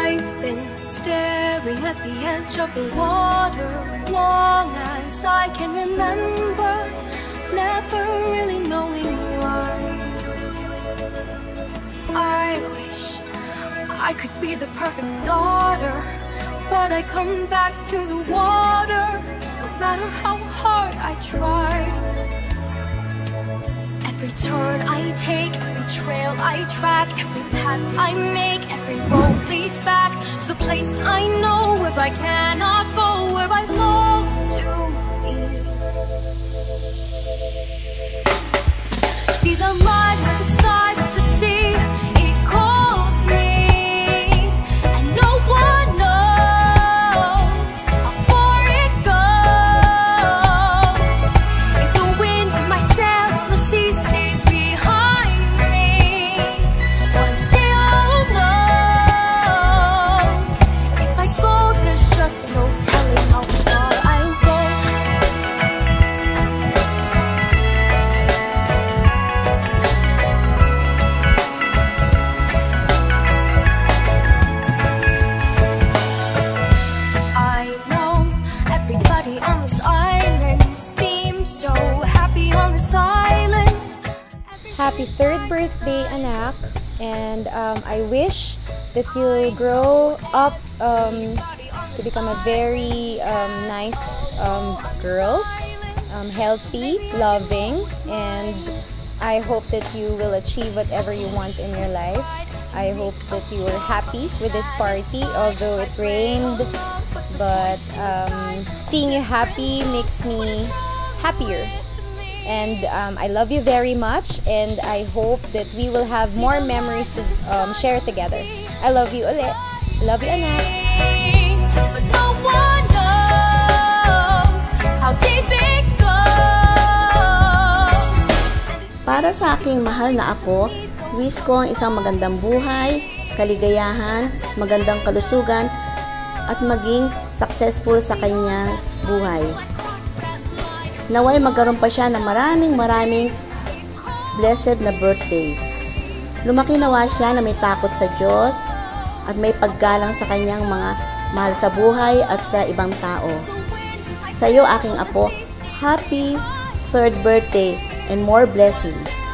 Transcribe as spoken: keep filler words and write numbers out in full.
I've been staring at the edge of the water long as I can remember, never really knowing why. I wish I could be the perfect daughter, but I come back to the water, no matter how hard I try. Every turn I take, every trail I track, every path I make, every road leads back to the place I know, where I cannot go, where I long to be. See the light of the sky, but to see it calls me, and no one knows how far it goes. If the wind in my sail on the sea stays behind me, one day I'll know. If I go, there's just no telling how far I'll go. I know everybody on this island seems so happy on this island. Happy third birthday, anak. And um, I wish that you grow up um, to become a very um, nice um, girl, um, healthy, loving, and I hope that you will achieve whatever you want in your life. I hope that you were happy with this party, although it rained, but um, seeing you happy makes me happier. And um, I love you very much, and I hope that we will have more memories to um, share together. I love you ulit. Love you, anak. But no one knows how deep it goes. Para sa aking mahal na apo, wish ko ang isang magandang buhay, kaligayahan, magandang kalusugan, at maging successful sa kanyang buhay. Naway magkaroon pa siya ng maraming maraming blessed na birthdays. Lumaki nawa siya na may takot sa Diyos at may paggalang sa kanyang mga mahal sa buhay at sa ibang tao. Sa iyo, aking apo, happy third birthday and more blessings.